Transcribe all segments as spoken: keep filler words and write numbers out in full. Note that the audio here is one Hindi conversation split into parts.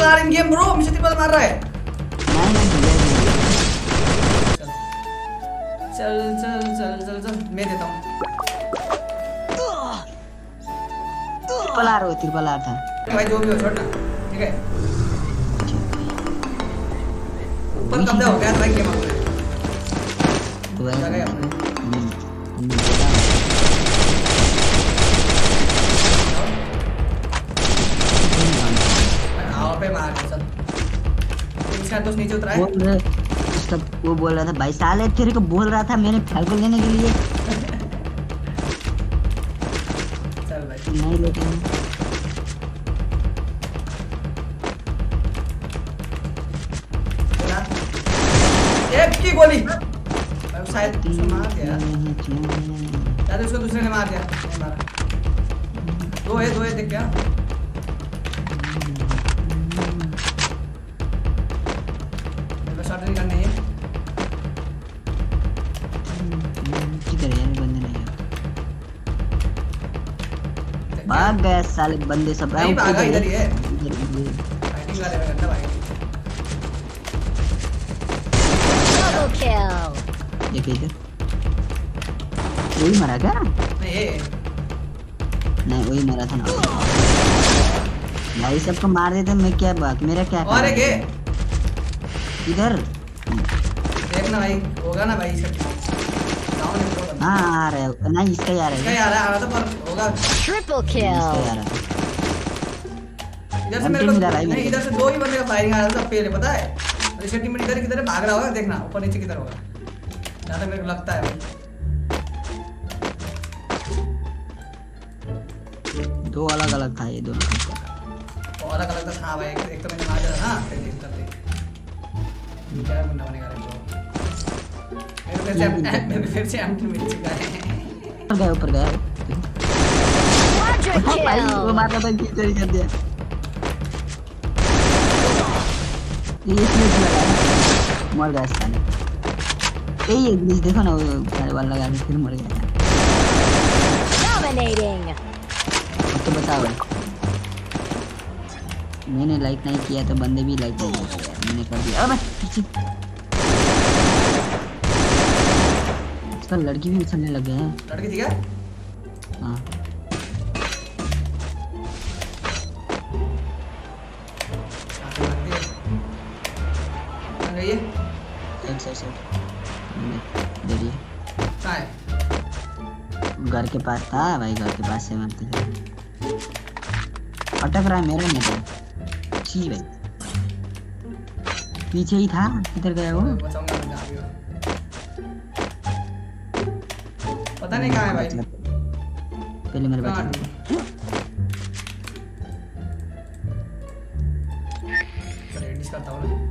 आर इन गेम ब्रो, मुझे ट्रिपल मार रहा है। नहीं नहीं चल चल चल चल चल मैं देता हूँ। ट्रिपल आर हो, ट्रिपल आर था भाई जो भी हो छोड़ना, ठीक है। ऊपर कब्जा हो गया भाई गेम में। तो जगह है अपने। आओ पे मार चल। इसका तो नीचे उतरा है। बोल रहे उसका वो बोल रहा था भाई साले तेरे को बोल रहा था मैंने फाल्गुन लेने के लिए। चल भाई नहीं लेते हैं। एक की गोली शायद उसको मार दिया यार, उसको दूसरे ने मार दिया। नहीं मारा, दो है दो है देख क्या। मेरे शॉट नहीं करनी है। किधर है यार बंदे नहीं है। भाग गए साले बंदे सब। नहीं भागा, इधर ही है। इधर इधर फाइटिंग वाले में करता भाई। देखिए इधर वही मरा क्या? नहीं ये नहीं वही मरा था ना भाई। सबको मार देते मैं क्या बात मेरा क्या और एक है इधर देखना भाई, होगा ना भाई इसका। डाउन है पूरा। हाँ आ रहा है, नहीं इसका ही आ रहा इसका है। ही आ रहा है, आ रहा था पर होगा। Triple इसका ही आ kill. रहा है। इधर से मेरे को मिला रहा है नहीं, मेरे इधर से दो ही बंदे का फायरिंग आ रहा था पहले, पता है। और इसका टीममेट इधर किधर है भाग रहा होगा, देखना ऊपर नीचे किधर होगा, जहाँ तक मेरे को लगता है भाई। दो अलग अलग था ये दोनों। वो अलग अलग था। हाँ भाई, एक, एक तो मैंने मार दिया था ना, फिर देख करते क्या बंदा बनेगा रे ब्रो। मेरे फिर से मेरे फिर से एम मिल चुका है। ऊपर गया ऊपर गया Quadra भाई वो kill. मारता था कि चोरी कर दिया। ये इसमें भी लगा है। मर गया साले। ए ये ग्लिच देखो ना, वो सारे वाल लगा के फिर मर गया। Dominating. अब तो बताओ मैंने लाइक नहीं किया तो बंदे भी लाइक नहीं करते यार। मैंने कर दिया। अबे पीछे आजकल लड़की भी उछलने लग गए हैं। लड़की थी क्या? हाँ गई है साइड साइड साइड इधर ही कहाँ है? घर के पास था भाई। घर के पास से मारते थे। अटक रहा है मेरा नहीं था। छी भाई पीछे ही था। किधर गया वो? बचाऊंगा मैं जहाँ भी हो। पता नहीं कहाँ है भाई। पहले मेरे कहाँ बच्चे है? चलो एडिट करता हूँ ना।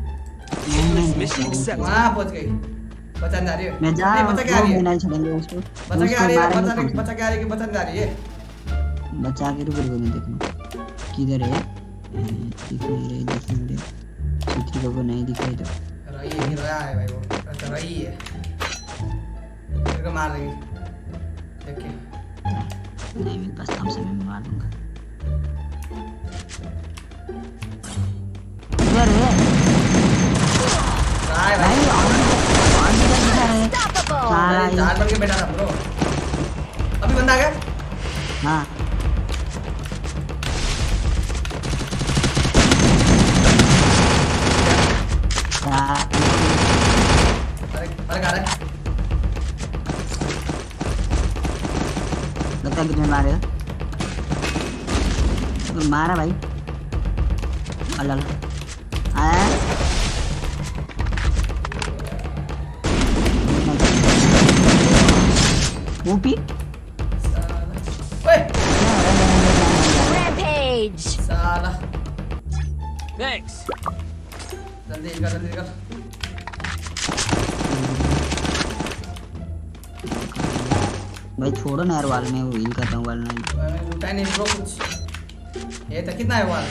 वहाँ पहुँच गई। बचा नहीं आ रही है। मैं जा नहीं, बचा क्या आ रही है? नहीं छोड़ेंगे उसको। बचा क्या आ रही है? बचा नहीं, बचा क्या आ रही है कि बचा नहीं आ रही है? बचा के रुक रुक देखना किधर है। दिख नहीं रही दिख नहीं रही चित्र को नहीं दिख रही। तो रही है, रोया है भाई वो। अच्छा रही है। तेरे को मार देगी। देखिए। नहीं मेरे पास काम से मैं मार दूंगा। इधर है कहाँ है भाई। भाई? और और किधर दिखा रहे हैं? सारा अरे ये- चार बन के बैठा था ब्रो। अभी बंदा आ गया। हाँ सारा- अरे अरे कहाँ है? लगता है कितने मारे हो? तो मारा भाई। अल्लाह आया ऊपी। ओए Rampage. साला Thanks. जल्दी कर जल्दी कर। भाई छोड़ो ना यार वाल में वो हील करता हूँ वाल नहीं। मैंने लूटा नहीं ब्रो कुछ। ये तो कितना है वाल?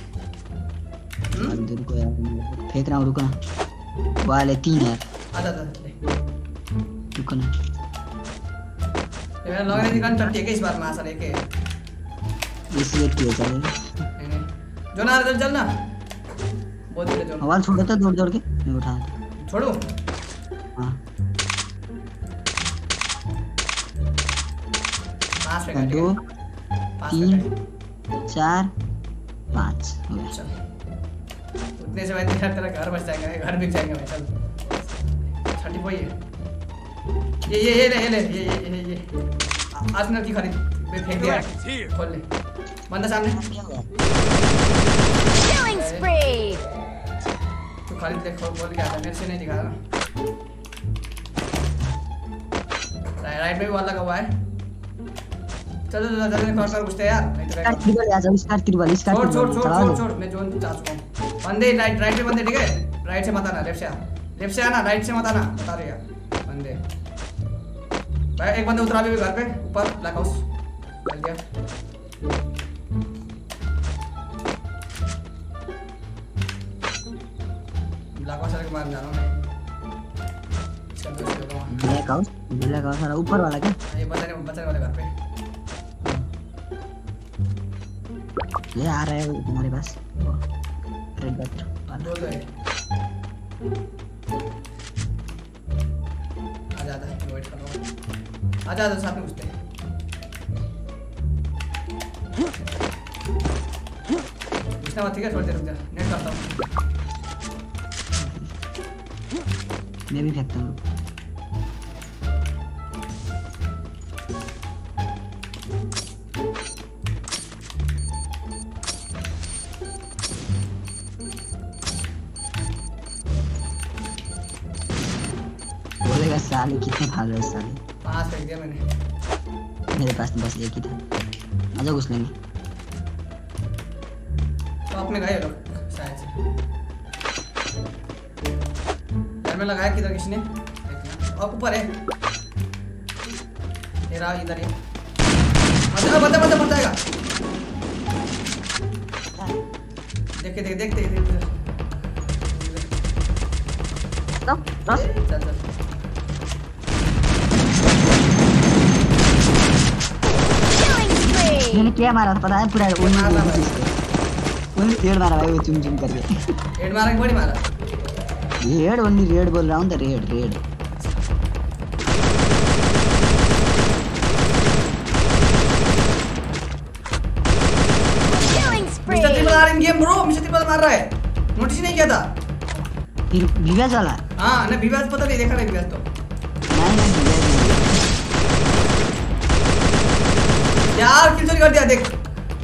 अंदर को यार फेंक रहा हूँ। रुको ना वाल है तीन यार। आजा आजा ले। रुको ना ये मैंने लॉग इन गन चट्टी है इस बार मार एक है। इसलिए किया चले। नहीं नहीं जो ना चल चल ना। बहुत तेज जोन। हवा छोड़ो तो दौड़ दौड़ के मैं उठा छोड़ो। हां पांच पे काट दो पांच तीन पे चार पाँच हो गया। चल उतने से भाई तेरा तेरा घर बच जाएगा, घर बिक जाएगा भाई। चल छठी बोई है ये ये ये ले ये ले ये ये ये ये आर्सेनल की खरीद मैं फेंक दिया। खोल ले बंदा सामने। Killing spree. तू खरीद ले, खोल खोल के आता मेरे से नहीं दिखा रहा। राइट राइट में भी वाला लगा हुआ है। चलो चलो जल्दी कॉर्नर घुसते हैं यार, नहीं तो इसका त्रिबल आ जाओ, इसका त्रिबल इसका छोड़ छोड़ छोड़ चढ़ा छोड़ दो। छोड़ मैं जोन जा चुका हूं। बंदे राइट राइट पे बंदे, ठीक है? राइट से मत आना, लेफ्ट से आ। लेफ्ट से आना, राइट से मत आना, बता रही है बंदे। भाई एक बंदा उतरा भी घर पे ऊपर ब्लैक हाउस चल गया। ब्लैक हाउस से मार जा रहा हूं मैं। चल दो चलो वहां। ब्लैक हाउस ब्लैक हाउस वाला ऊपर वाला क्या? ये बंदे ने बच्चे वाले घर पे ये आ रहा है तुम्हारे पास रेड डॉट वाला। दो दो है। आ जा जा वेट कर लो। आ जा जा साथ में घुसते हैं। घुसना मत, ठीक है? थोड़ी देर रुक जा, नेट करता हूं। मैं भी फेंकता हूँ। बोलेगा साले कितने भाग रहे साले। पांच फेंक दिया मैंने। मेरे पास तो बस एक ही था। आजा घुस लेंगे। टॉप में गए लोग शायद से। घर में लगाया किधर किसी ने देखना। और ऊपर है तेरा, इधर है। बंदा बंदा बंदा बंदा आएगा। देख देख देख देख देख स्टॉप बस। चल चल Killing spree. मैंने क्या मारा था पता है? पूरा ये मारना भाई। ओनली रेड मारा भाई, वो चुम चुम करके। हेड मारा कि बॉडी मारा? रेड ओनली रेड बोल रहा हूँ तो red red. Killing spree. Mister triple R in game bro. Mister triple मार रहा है, नोटिस नहीं किया था। फिर विवाज वाला हाँ ना विवाद पता नहीं, देखा नहीं विवाद तो। नहीं नहीं विवाज नहीं। यार किल चोरी कर दिया देख।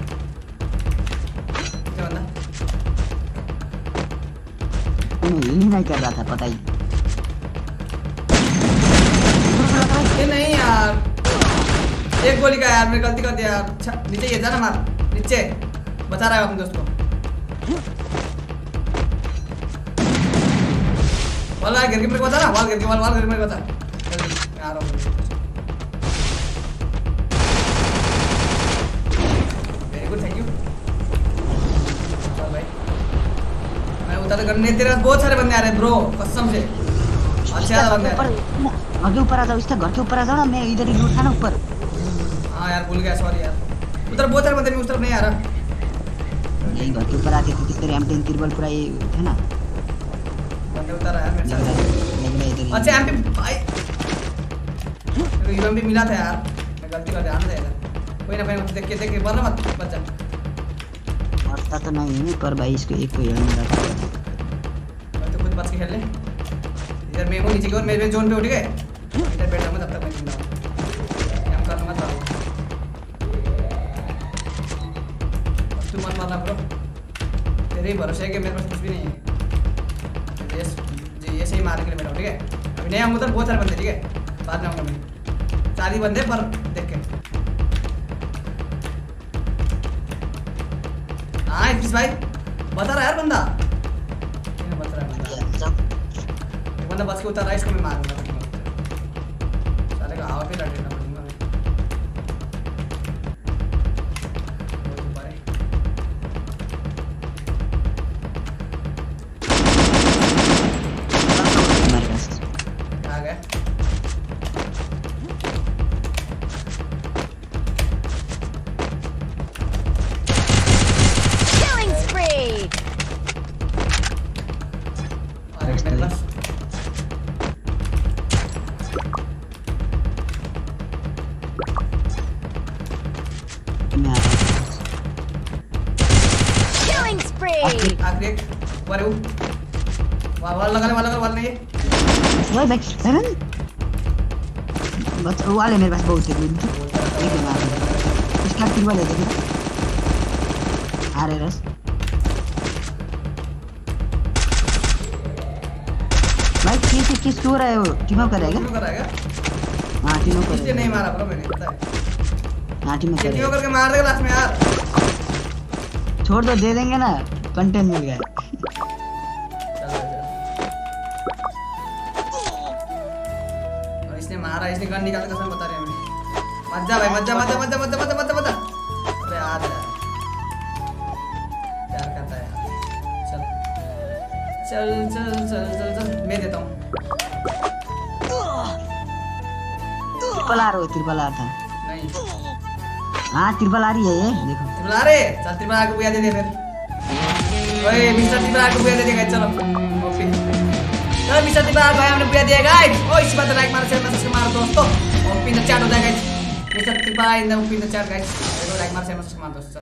क्या बंदा? मैंने यही नहीं कर रहा था पता ही। ये नहीं यार, एक गोली का यार, मैं गलती कर दिया यार। अच्छा नीचे ये था ना, मार नीचे। बता रहा है अपने दोस्त को। वाल गिर के मेरे को बता ना, वाल गिर के वाल वाल गिर के मेरे को बता। जल्दी, आ रहा हूँ। Very good, thank you. चल भाई मैं उतर करने, तेरे पास बहुत सारे बंदे आ रहे हैं ब्रो, कसम से। अच्छे वाला बंदे आ रहे हैं। आगे ऊपर आ जाओ, इसका घर के ऊपर आ जाओ ना। मैं इधर ही लूट था ना ऊपर। हाँ यार भूल गया, सॉरी यार। उधर बहुत सारे बंदे, मैं उस तरफ नहीं आ रहा। यही घर के ऊपर आके किस तेरे एम टेन तिरबल पूरा ये है ना। बंदे उतर रहा है मेरे लग रहा साथ। है लग रहा है इधर ही। अच्छा एमपी भाई, मेरे को यूएमपी मिला था यार, मैं गलती कर दिया। आने दे इधर, कोई ना कोई ना, देख के देख के मरना मत, बच जा। मरता तो नहीं है पर भाई इसको एक को यार मेरा। मैं तो खुद बच के खेल ले। इधर मैं हूँ नीचे की ओर, मेरे जोन पे उठ गए। इधर बैठा हूँ तब तक मैं जिंदा हूँ। हम कर लूँगा तो तू मत मारना ब्रो, तेरे ही भरोसे है कि मेरे पास कुछ भी नहीं है। ये ये सही मारने के लिए बैठा हूँ, ठीक है? अभी नहीं आऊँगा, उधर बहुत सारे बंदे, ठीक है? बाद में आऊँगा मैं। चार ही बंदे पर देख के। हाँ इस भाई बता रहा है यार बंदा, बता रहा है बंदा। बंदा बस के उतर रहा है, इसको मैं मारूंगा। साले का हवा पे लड़ना पड़ेगा मैं। बहुत ऊपर है। मेरे पास आ गया। Killing spree. spree. आखिरी एक वाले वो वाह वाह लगा ले वाह लगा वाह नहीं वही बैक सेवन बस वो वाले मेरे पास बहुत है एक मार इसका किल ले दे अरे रस भाई किस किस क्यों रहा है वो टीम अप करेगा क्यों कराएगा हां टीम अप इसलिए करेगा नहीं मारा ब्रो मैंने पता है हां टीम अप ये करेगा क्यों करके मार देगा लास्ट में यार छोड़ दो दे देंगे ना कंटेंट मिल गया और इसने मारा इसने गन निकाल के कसम बता रहे हैं मत जा भाई मत जा मत जा मत जा मत जा मत जा मत जा मत जा अरे यार प्यार करता है यार चल चल चल चल चल चल मैं देता हूँ ट्रिपल आर हो ट्रिपल आर था नहीं हाँ ट्रिपल आर ही है ये देखो त्रिपुरा रे चल त्रिपुरा को बुया दे दे फिर ओए मिस्टर त्रिपुरा को बुया दे देगा चलो ओके चलो मिस्टर त्रिपुरा को हमने बुया दिया गाइस ओ इस बात लाइक मारो शेयर सब्सक्राइब मारो दोस्तों और पिन द चैट हो जाएगा mister Tripura in the pin the chat guys like मारो शेयर सब्सक्राइब मारो दोस्तों